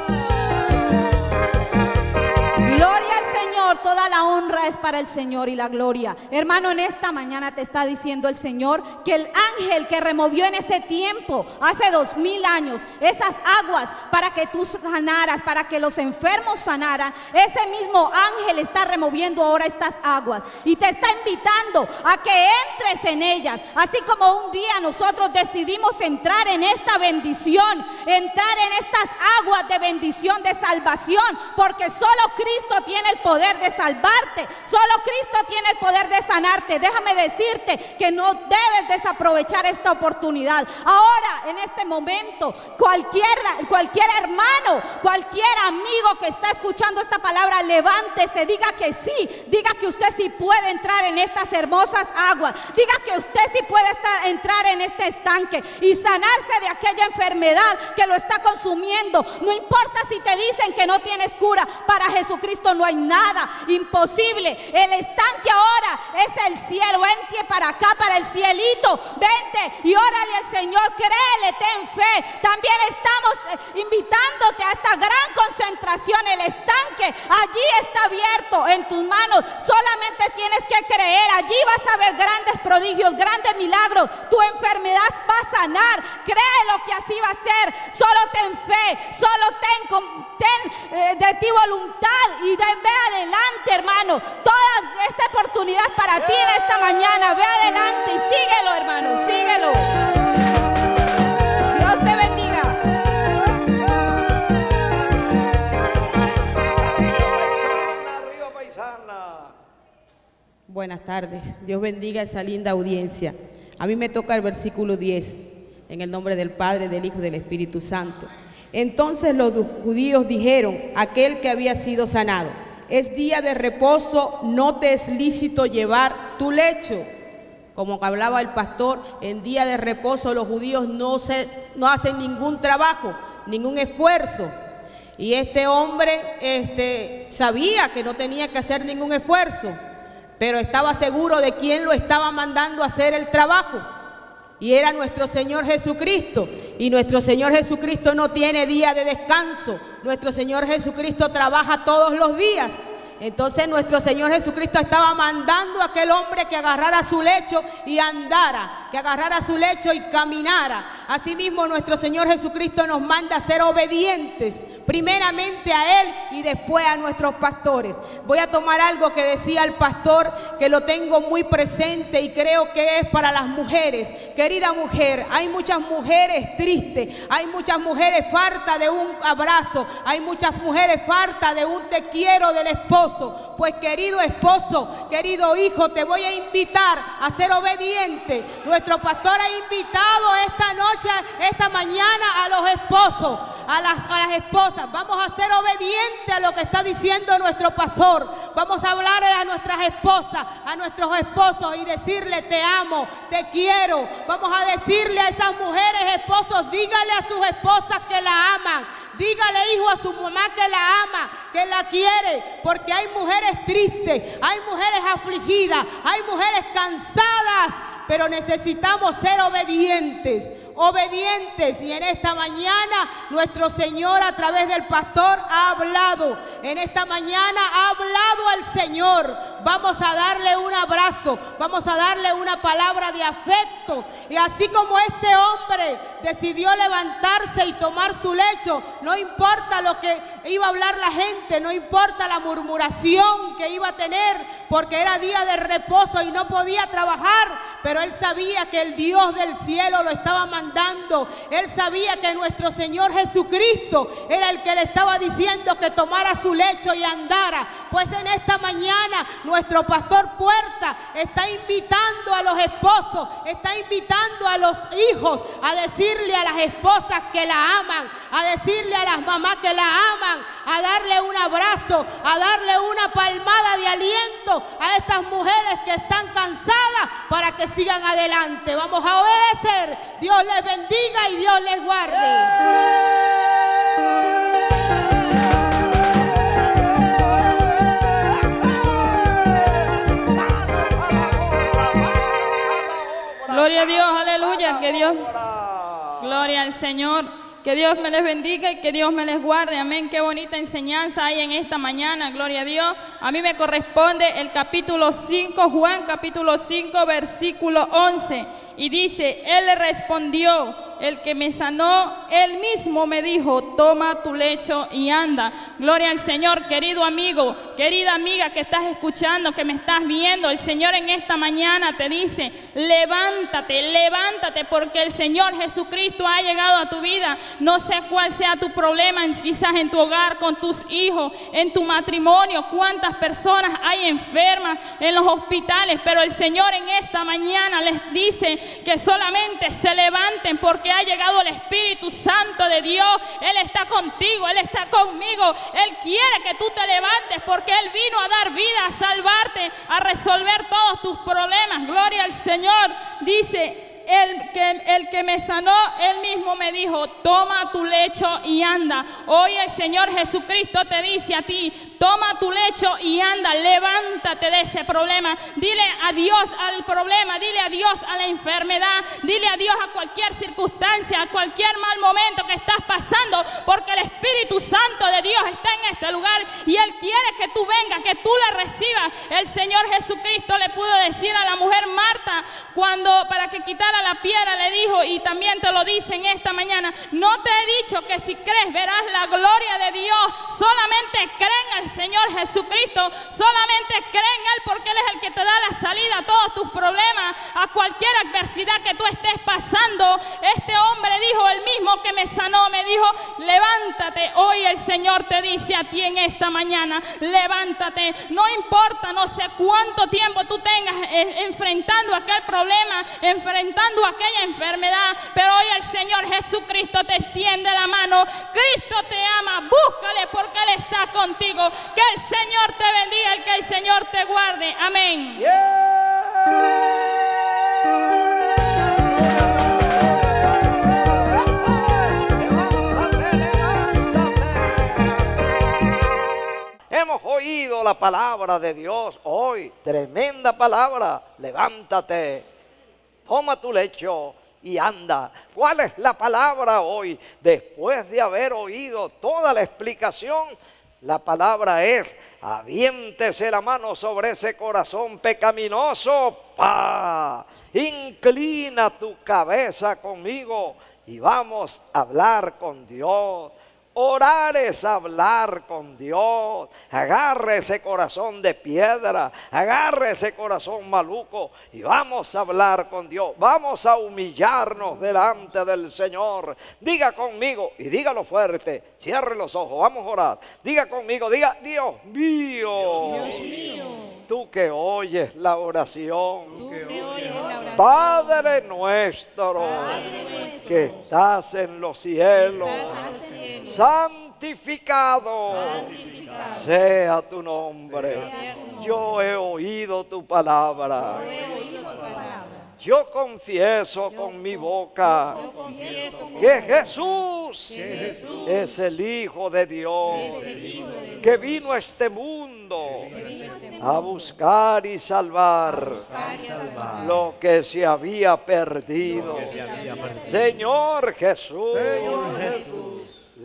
Gloria al Señor. Toda la honra es para el Señor y la gloria. Hermano, en esta mañana te está diciendo el Señor que el ángel que removió en ese tiempo, hace dos mil años, esas aguas para que tú sanaras, para que los enfermos sanaran, ese mismo ángel está removiendo ahora estas aguas y te está invitando a que entres en ellas. Así como un día nosotros decidimos entrar en esta bendición, entrar en estas aguas de bendición, de salvación, porque solo Cristo tiene el poder de salvarte, solo Cristo tiene el poder de sanarte. Déjame decirte que no debes desaprovechar esta oportunidad. Ahora, en este momento, cualquier, cualquier hermano, cualquier amigo que está escuchando esta palabra, levántese, diga que sí, diga que usted sí puede entrar en estas hermosas aguas, diga que usted sí puede estar, entrar en este estanque y sanarse de aquella enfermedad que lo está consumiendo. No importa si te dicen que no tienes cura, para Jesucristo no hay nada imposible. El estanque ahora es el cielo. Vente para acá, para el cielito, vente y órale al Señor, créele, ten fe. También estamos eh, invitándote a esta gran concentración. El estanque allí está abierto en tus manos, solamente tienes que creer. Allí vas a ver grandes prodigios, grandes milagros. Tu enfermedad va a sanar, créelo que así va a ser. Solo ten fe, solo ten, ten eh, de ti voluntad y de, ve adelante, hermano. Toda esta oportunidad para ti en esta mañana. Ve adelante y síguelo, hermano, síguelo. Dios te bendiga. Arriba, paisana. Buenas tardes. Dios bendiga esa linda audiencia. A mí me toca el versículo diez. En el nombre del Padre, del Hijo y del Espíritu Santo. Entonces los judíos dijeron a aquel que había sido sanado: es día de reposo, no te es lícito llevar tu lecho. Como hablaba el pastor, en día de reposo los judíos no, se, no hacen ningún trabajo, ningún esfuerzo. Y este hombre este, sabía que no tenía que hacer ningún esfuerzo, pero estaba seguro de quién lo estaba mandando a hacer el trabajo. Y era nuestro Señor Jesucristo. Y nuestro Señor Jesucristo no tiene día de descanso. Nuestro Señor Jesucristo trabaja todos los días. Entonces nuestro Señor Jesucristo estaba mandando a aquel hombre que agarrara su lecho y andara, que agarrara su lecho y caminara. Asimismo nuestro Señor Jesucristo nos manda a ser obedientes, primeramente a Él y después a nuestros pastores. Voy a tomar algo que decía el pastor, que lo tengo muy presente y creo que es para las mujeres. Querida mujer, hay muchas mujeres tristes, hay muchas mujeres fartas de un abrazo, hay muchas mujeres fartas de un te quiero del esposo. Pues querido esposo, querido hijo, te voy a invitar a ser obediente. Nuestro pastor ha invitado esta noche, esta mañana a los esposos, a las, a las esposas. Vamos a ser obedientes a lo que está diciendo nuestro pastor. Vamos a hablar a nuestras esposas, a nuestros esposos y decirle: te amo, te quiero. Vamos a decirle a esas mujeres, esposos, dígale a sus esposas que la aman. Dígale, hijo, a su mamá que la ama, que la quiere, porque hay mujeres tristes, hay mujeres afligidas, hay mujeres cansadas, pero necesitamos ser obedientes. Obedientes, y en esta mañana nuestro Señor a través del pastor ha hablado. En esta mañana ha hablado al Señor. Vamos a darle un abrazo, vamos a darle una palabra de afecto. Y así como este hombre decidió levantarse y tomar su lecho, no importa lo que iba a hablar la gente, no importa la murmuración que iba a tener, porque era día de reposo y no podía trabajar, pero él sabía que el Dios del cielo lo estaba mandando mandando. Él sabía que nuestro Señor Jesucristo era el que le estaba diciendo que tomara su lecho y andara. Pues en esta mañana nuestro pastor Puerta está invitando a los esposos, está invitando a los hijos a decirle a las esposas que la aman, a decirle a las mamás que la aman, a darle un abrazo, a darle una palmada de aliento a estas mujeres que están cansadas para que sigan adelante. Vamos a obedecer. Dios les bendiga y Dios les guarde. Gloria a Dios, aleluya, que Dios, gloria al Señor, que Dios me les bendiga y que Dios me les guarde, amén. Qué bonita enseñanza hay en esta mañana, gloria a Dios. A mí me corresponde el capítulo cinco, Juan capítulo cinco, versículo once, y dice, Él le respondió, el que me sanó, Él mismo me dijo, toma tu lecho y anda. Gloria al Señor, querido amigo, querida amiga que estás escuchando, que me estás viendo. El Señor en esta mañana te dice, levántate, levántate, porque el Señor Jesucristo ha llegado a tu vida. No sé cuál sea tu problema, quizás en tu hogar, con tus hijos, en tu matrimonio, cuántas personas hay enfermas en los hospitales, pero el Señor en esta mañana les dice que solamente se levanten, porque ha llegado el Espíritu Santo de Dios. Él está contigo, Él está conmigo. Él quiere que tú te levantes, porque Él vino a dar vida, a salvarte, a resolver todos tus problemas. Gloria al Señor. Dice, El que, el que me sanó, Él mismo me dijo, toma tu lecho y anda. Hoy el Señor Jesucristo te dice a ti, toma tu lecho y anda, levántate de ese problema. Dile adiós al problema, dile adiós a la enfermedad, dile adiós a cualquier circunstancia, a cualquier mal momento que estás pasando, porque el Espíritu Santo de Dios está en este lugar y Él quiere que tú vengas, que tú le recibas. El Señor Jesucristo le pudo decir a la mujer Marta, cuando para que quitara la piedra, le dijo, y también te lo dice en esta mañana, no te he dicho que si crees verás la gloria de Dios. Solamente cree en el Señor Jesucristo, solamente cree en Él, porque Él es el que te da la salida a todos tus problemas, a cualquier adversidad que tú estés pasando. Este hombre dijo, el mismo que me sanó, me dijo, levántate. Hoy el Señor te dice a ti en esta mañana, levántate. No importa, no sé cuánto tiempo tú tengas eh, enfrentando aquel problema, enfrentando aquella enfermedad, pero hoy el Señor Jesucristo te extiende la mano. Cristo te ama, búscale, porque Él está contigo. Que el Señor te bendiga, el que el Señor te guarde. Amén. Yeah. Hemos oído la palabra de Dios hoy, tremenda palabra. Levántate, toma tu lecho y anda. ¿Cuál es la palabra hoy? Después de haber oído toda la explicación, la palabra es, aviéntese la mano sobre ese corazón pecaminoso. ¡Pah! Inclina tu cabeza conmigo y vamos a hablar con Dios. Orar es hablar con Dios. Agarre ese corazón de piedra, agarre ese corazón maluco y vamos a hablar con Dios. Vamos a humillarnos delante del Señor. Diga conmigo y dígalo fuerte. Cierre los ojos, vamos a orar. Diga conmigo, diga, Dios mío. Dios mío. Tú que oyes la oración. Tú que oyes la oración. Padre nuestro, Padre nuestro, que estás en los cielos. estás en los cielos. Santificado, Santificado sea tu nombre. sea tu nombre. Yo he oído tu palabra. Yo he oído tu palabra. Yo confieso con mi boca Yo confieso con que mi Jesús que Jesús es el Hijo de Dios, es el Hijo de Dios, que vino a este mundo que vino a este a mundo buscar y salvar buscar y salvar lo que se había perdido. lo que se había perdido. Señor Jesús, Señor Jesús,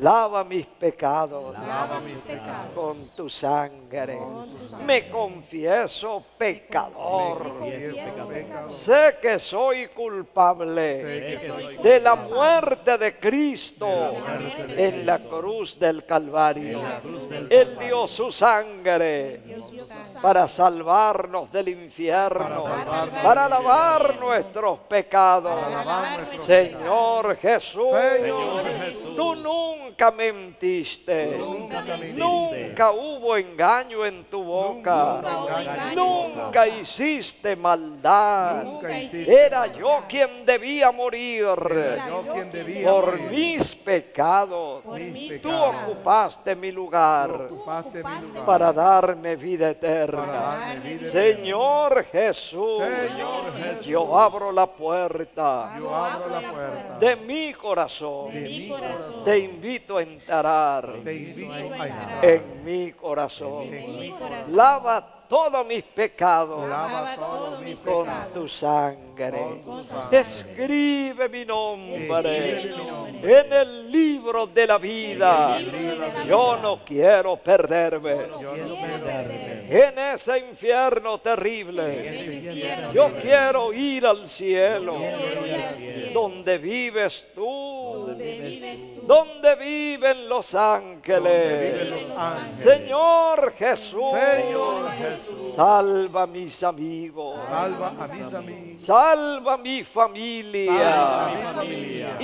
Lava mis pecados, Lava mis pecados. con tu sangre. Con tu sangre. Me confieso pecador. Confieso pecador. Sé que soy culpable Sé que soy de la culpable. muerte de Cristo muerte en la cruz del Calvario. Él dio su sangre para salvarnos del infierno, Para salvarnos para del lavar infierno. nuestros pecados. Para lavar nuestros Señor Jesús, Señor Jesús. tú nunca mentiste, Nunca mentiste. nunca hubo engaño en tu boca, Nunca hubo engaño. nunca hiciste maldad. Nunca hiciste Era maldad. yo quien debía morir Era yo quien debía por morir. mis pecados. Por mis Tú pecados. ocupaste mi lugar Ocupaste mi lugar. para darme vida Para eterna. darme vida Señor Jesús, Señor Jesús. yo abro la puerta Yo abro la puerta de mi corazón. de mi corazón. Te invito a entrar Te invito a entrar en mi corazón. en mi corazón. Lava todos mis pecados Lava todos mis con pecados. tu sangre. Con tu sangre. Escribe mi nombre Escribe mi nombre en el libro de la vida. En el libro de la Yo vida. no quiero perderme Yo no quiero perderme. en ese infierno terrible. Yo quiero ir al cielo, donde vives tú, donde viven los ángeles. viven los ángeles. Señor Jesús, Señor Jesús. salva a mis amigos, Salva a mis amigos. salva a mi familia, Salva a mi familia.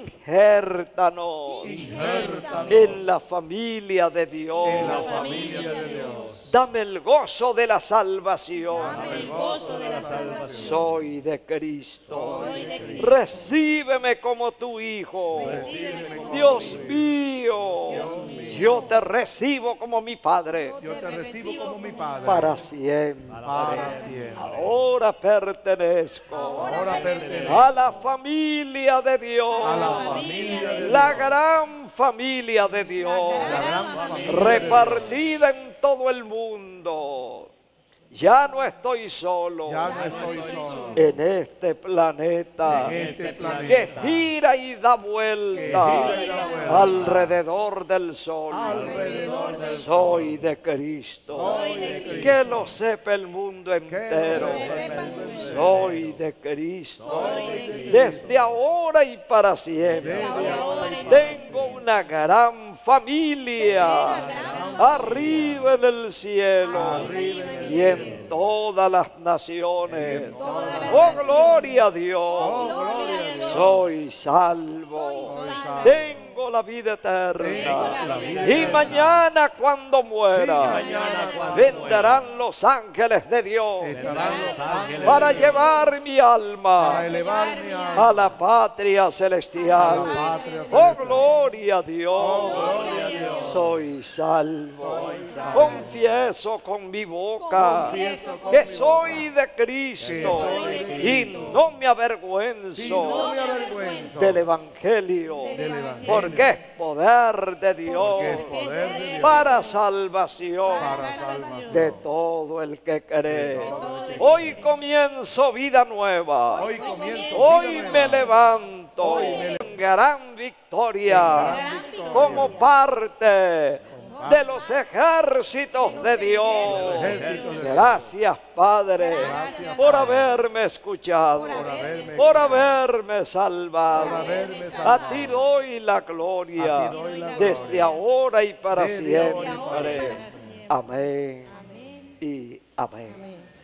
injértanos Injértanos en la familia de Dios. en la familia de Dios. Dame el gozo de la salvación. Dame el gozo de la salvación. Soy de Cristo. Recíbeme como tu hijo. Recíbeme como Dios tu hijo. mío, Dios mío. yo te recibo como mi Padre Yo te recibo como mi Padre. para siempre. Para siempre. Ahora pertenezco Ahora pertenezco a la familia de Dios. a la familia de Dios. La gran familia de Dios, La gran familia de repartida en todo el mundo. Ya no estoy solo Ya no estoy solo en este planeta en este que planeta. gira y da vuelta Que gira y da vuelta alrededor del sol. Alrededor del sol. Soy de Cristo. Soy de Cristo. Que lo sepa el mundo Que entero. lo sepa el mundo entero. Soy de Cristo. Soy de Cristo. Desde ahora y para siempre. Desde ahora y para Tengo una gran familia arriba en el cielo Arriba en el y en todas las naciones. Oh, gloria a Dios. gloria a Dios. Soy salvo. salvo. Tengo la vida eterna. Tengo la vida Y eterna. mañana cuando muera, Y mañana cuando vendrán los ángeles de Dios Estarán los ángeles para de Dios llevar mi alma para elevar mi alma a la patria celestial. a la patria Oh, celestial. gloria a Dios. Gloria a Dios. Soy salvo. Soy salvo. Confieso con mi boca Confieso con que mi soy de Que Cristo soy de y Cristo. no me Y avergüenzo no me avergüenzo del Evangelio, del Evangelio. porque es poder de Dios Porque es poder de Dios para salvación para salvación. de todo el que cree. Hoy comienzo vida nueva. Hoy comienzo Hoy vida me nueva. levanto Hoy me en gran victoria gran victoria. como parte de los ejércitos de Dios. ejércitos de Dios. Gracias, Padre, Gracias, por Padre. haberme escuchado, Por haberme por escuchado. haberme salvado. Por haberme A salvado. ti doy la gloria A ti doy la desde gloria. ahora y para Desde ahora y para siempre. siempre. Amén y amén.